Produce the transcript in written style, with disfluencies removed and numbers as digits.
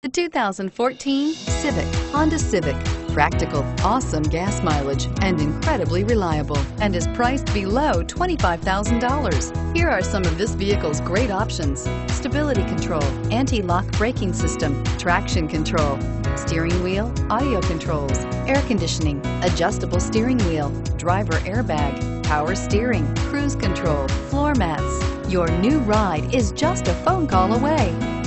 The 2014 Civic, Honda Civic. Practical, awesome gas mileage, and incredibly reliable, and is priced below $25,000. Here are some of this vehicle's great options: stability control, anti-lock braking system, traction control, steering wheel audio controls, air conditioning, adjustable steering wheel, driver airbag, power steering, cruise control, floor mats. Your new ride is just a phone call away.